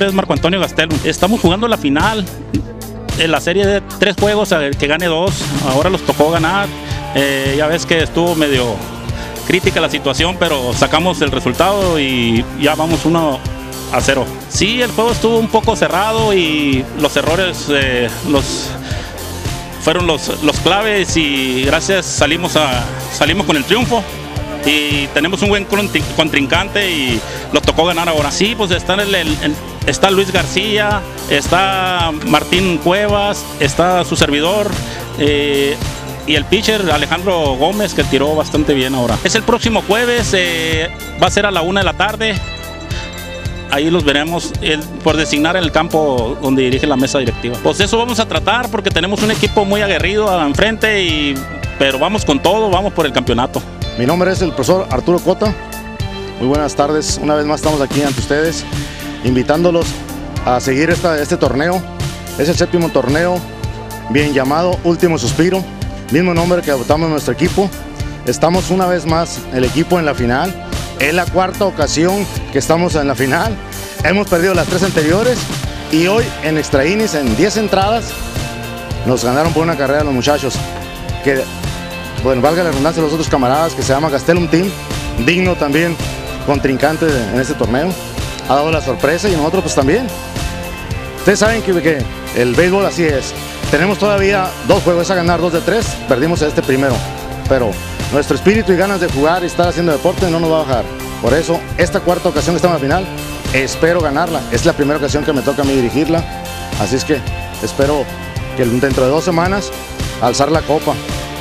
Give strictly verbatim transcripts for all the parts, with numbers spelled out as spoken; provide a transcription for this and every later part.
nombre es Marco Antonio Gastelum. Estamos jugando la final. En la serie de tres juegos, el que gane dos, ahora los tocó ganar. Eh, ya ves que estuvo medio crítica la situación, pero sacamos el resultado y ya vamos uno a cero. Sí, el juego estuvo un poco cerrado y los errores eh, los, fueron los, los claves y gracias salimos, a, salimos con el triunfo. Y tenemos un buen contrincante y los tocó ganar ahora. Sí, pues está, el, el, el, está Luis García, está Martín Cuevas, está su servidor eh, y el pitcher Alejandro Gómez, que tiró bastante bien ahora. Es el próximo jueves, eh, va a ser a la una de la tarde. Ahí los veremos el, por designar el campo donde dirige la mesa directiva. Pues eso vamos a tratar porque tenemos un equipo muy aguerrido enfrente, y, pero vamos con todo, vamos por el campeonato. Mi nombre es el profesor Arturo Cota. Muy buenas tardes, una vez más estamos aquí ante ustedes, invitándolos a seguir esta, este torneo. Es el séptimo torneo, bien llamado Último Suspiro, mismo nombre que adoptamos en nuestro equipo. Estamos una vez más el equipo en la final, es la cuarta ocasión que estamos en la final. Hemos perdido las tres anteriores y hoy en extra innings, en diez entradas, nos ganaron por una carrera los muchachos, que bueno, valga la redundancia, los otros camaradas, que se llama Gastelum Team, digno también contrincante en este torneo, ha dado la sorpresa y nosotros pues también. Ustedes saben que, que el béisbol así es, tenemos todavía dos juegos a ganar, dos de tres, perdimos este primero, pero nuestro espíritu y ganas de jugar y estar haciendo deporte no nos va a bajar. Por eso, esta cuarta ocasión que estamos en la final, espero ganarla, es la primera ocasión que me toca a mí dirigirla, así es que espero que dentro de dos semanas alzar la copa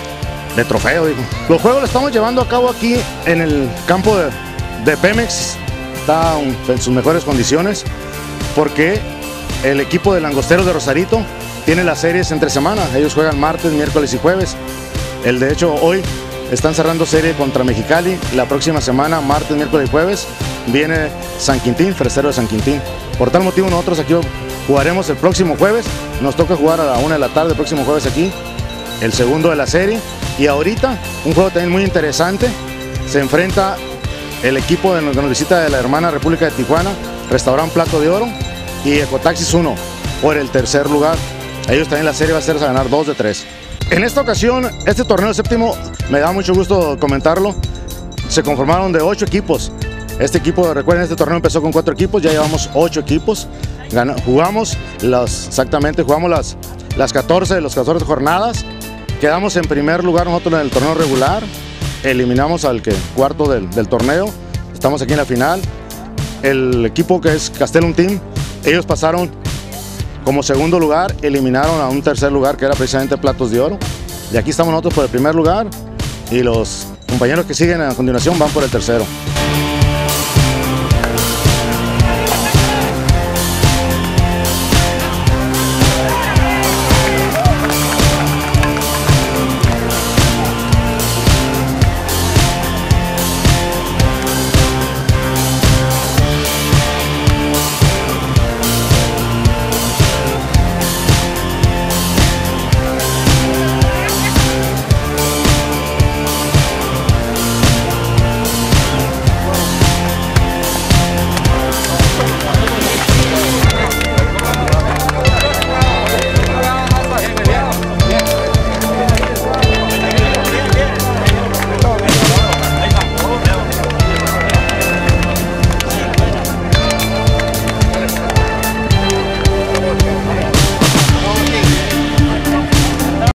de trofeo, digo. Los juegos los estamos llevando a cabo aquí en el campo de, de Pemex, está en sus mejores condiciones, porque el equipo de Langosteros de Rosarito tiene las series entre semana, ellos juegan martes, miércoles y jueves. El de hecho hoy están cerrando serie contra Mexicali, la próxima semana, martes, miércoles y jueves, viene San Quintín, Fresero de San Quintín. Por tal motivo nosotros aquí jugaremos el próximo jueves, nos toca jugar a la una de la tarde el próximo jueves aquí, el segundo de la serie. Y ahorita, un juego también muy interesante, se enfrenta el equipo de, que nos visita de la hermana República de Tijuana, Restaurante Plato de Oro, y Ecotaxis uno, por el tercer lugar. Ellos también la serie va a ser a ganar dos de tres. En esta ocasión, este torneo séptimo, me da mucho gusto comentarlo, se conformaron de ocho equipos. Este equipo, recuerden, este torneo empezó con cuatro equipos, ya llevamos ocho equipos. Gan jugamos, las, exactamente, jugamos las, las catorce de las catorce jornadas. Quedamos en primer lugar nosotros en el torneo regular, eliminamos al que cuarto del, del torneo, estamos aquí en la final. El equipo que es Gastelum Team, ellos pasaron como segundo lugar, eliminaron a un tercer lugar que era precisamente Platos de Oro. Y aquí estamos nosotros por el primer lugar y los compañeros que siguen a continuación van por el tercero.